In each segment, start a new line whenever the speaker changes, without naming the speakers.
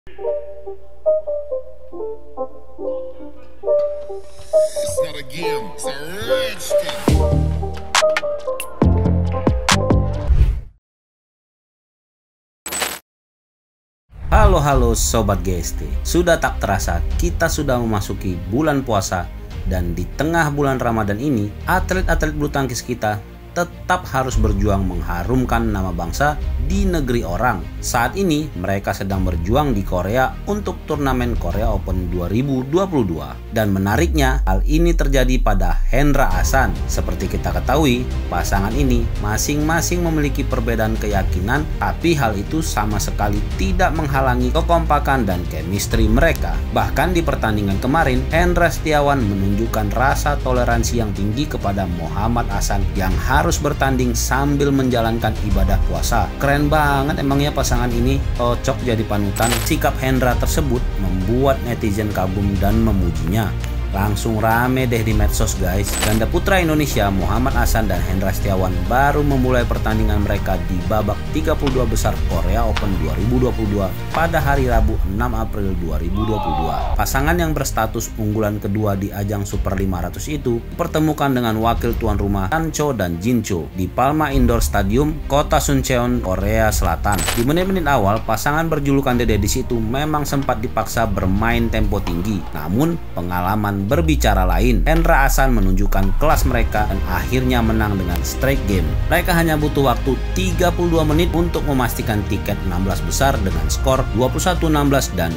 It's not a game, it's a rich thing.
Halo Sobat GST, sudah tak terasa kita sudah memasuki bulan puasa, dan di tengah bulan Ramadan ini atlet-atlet bulu tangkis kita tetap harus berjuang mengharumkan nama bangsa di negeri orang. Saat ini mereka sedang berjuang di Korea untuk turnamen Korea Open 2022. Dan menariknya, hal ini terjadi pada Hendra Ahsan. Seperti kita ketahui, pasangan ini masing-masing memiliki perbedaan keyakinan, tapi hal itu sama sekali tidak menghalangi kekompakan dan chemistry mereka. Bahkan di pertandingan kemarin, Hendra Setiawan menunjukkan rasa toleransi yang tinggi kepada Muhammad Ahsan yang harus bertanding sambil menjalankan ibadah puasa. Keren banget emangnya pasangan ini, cocok jadi panutan. Sikap Hendra tersebut membuat netizen kagum dan memujinya. Langsung rame deh di medsos guys. Ganda putra Indonesia Muhammad Ahsan dan Hendra Setiawan baru memulai pertandingan mereka di babak 32 besar Korea Open 2022 pada hari Rabu 6 April 2022. Pasangan yang berstatus unggulan kedua di ajang Super 500 itu dipertemukan dengan wakil tuan rumah Tan Cho dan Jin Cho di Palma Indoor Stadium, kota Suncheon, Korea Selatan. Di menit-menit awal, pasangan berjulukan Dede di situ memang sempat dipaksa bermain tempo tinggi. Namun pengalaman berbicara lain, Hendra Ahsan menunjukkan kelas mereka dan akhirnya menang dengan straight game. Mereka hanya butuh waktu 32 menit untuk memastikan tiket 16 besar dengan skor 21-16 dan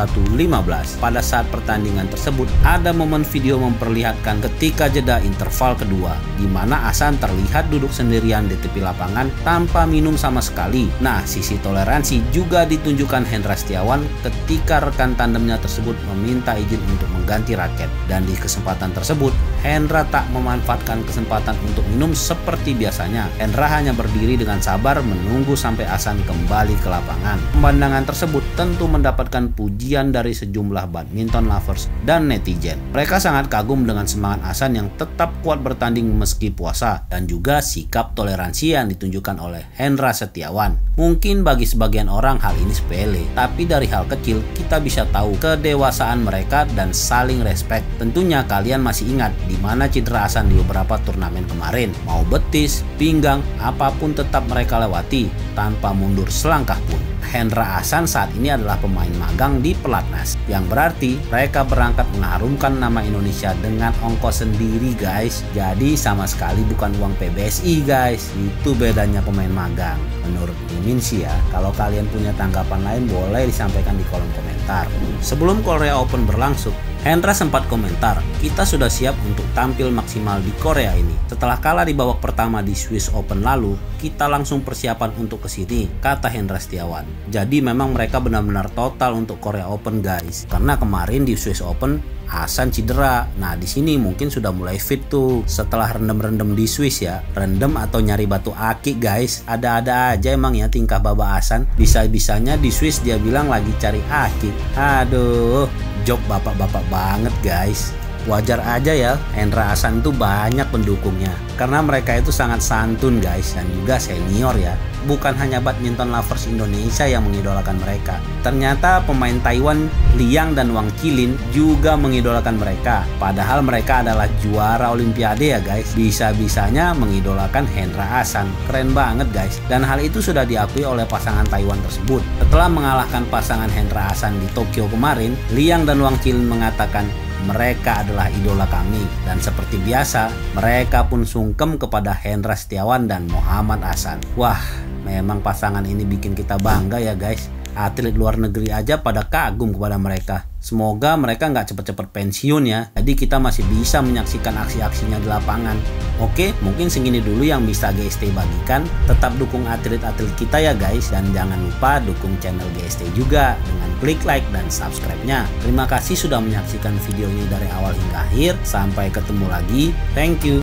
21-15. Pada saat pertandingan tersebut, ada momen video memperlihatkan ketika jeda interval kedua, di mana Ahsan terlihat duduk sendirian di tepi lapangan tanpa minum sama sekali. Nah, sisi toleransi juga ditunjukkan Hendra Setiawan ketika rekan tandemnya tersebut meminta izin untuk mengganti raket. Dan di kesempatan tersebut, Hendra tak memanfaatkan kesempatan untuk minum seperti biasanya. Hendra hanya berdiri dengan sabar menunggu sampai Ahsan kembali ke lapangan. Pemandangan tersebut tentu mendapatkan pujian dari sejumlah badminton lovers dan netizen. Mereka sangat kagum dengan semangat Ahsan yang tetap kuat bertanding meski puasa, dan juga sikap toleransi yang ditunjukkan oleh Hendra Setiawan. Mungkin bagi sebagian orang hal ini sepele, tapi dari hal kecil kita bisa tahu kedewasaan mereka dan saling respect. Tentunya kalian masih ingat di mana cedera Ahsan di beberapa turnamen kemarin. Mau betis, pinggang, apapun tetap mereka lewati tanpa mundur selangkah pun. Hendra Ahsan saat ini adalah pemain magang di pelatnas, yang berarti mereka berangkat mengharumkan nama Indonesia dengan ongkos sendiri guys. Jadi sama sekali bukan uang PBSI guys. Itu bedanya pemain magang menurut Mimin sih ya. Kalau kalian punya tanggapan lain boleh disampaikan di kolom komentar. Sebelum Korea Open berlangsung, Hendra sempat komentar, "Kita sudah siap untuk tampil maksimal di Korea ini. Setelah kalah di babak pertama di Swiss Open lalu, kita langsung persiapan untuk kesini," kata Hendra Setiawan. Jadi memang mereka benar-benar total untuk Korea Open guys. Karena kemarin di Swiss Open Ahsan cedera. Nah, di sini mungkin sudah mulai fit tuh setelah rendem-rendem di Swiss ya. Rendem atau nyari batu akik guys. Ada-ada aja emang ya tingkah Baba Ahsan. Bisa-bisanya di Swiss dia bilang lagi cari akik. Aduh, job bapak-bapak banget guys. Wajar aja ya, Hendra Ahsan tuh banyak pendukungnya karena mereka itu sangat santun guys, dan juga senior ya. Bukan hanya badminton lovers Indonesia yang mengidolakan mereka. Ternyata pemain Taiwan Liang dan Wang Qilin juga mengidolakan mereka. Padahal mereka adalah juara olimpiade ya guys. Bisa-bisanya mengidolakan Hendra Ahsan. Keren banget guys. Dan hal itu sudah diakui oleh pasangan Taiwan tersebut. Setelah mengalahkan pasangan Hendra Ahsan di Tokyo kemarin, Liang dan Wang Qilin mengatakan mereka adalah idola kami, dan seperti biasa mereka pun sungkem kepada Hendra Setiawan dan Muhammad Ahsan. Wah, memang pasangan ini bikin kita bangga ya guys. Atlet luar negeri aja pada kagum kepada mereka. Semoga mereka nggak cepet-cepet pensiun ya. Jadi kita masih bisa menyaksikan aksi-aksinya di lapangan. Oke, mungkin segini dulu yang bisa GST bagikan. Tetap dukung atlet-atlet kita ya guys. Dan jangan lupa dukung channel GST juga dengan klik like dan subscribe-nya. Terima kasih sudah menyaksikan video ini dari awal hingga akhir. Sampai ketemu lagi. Thank you.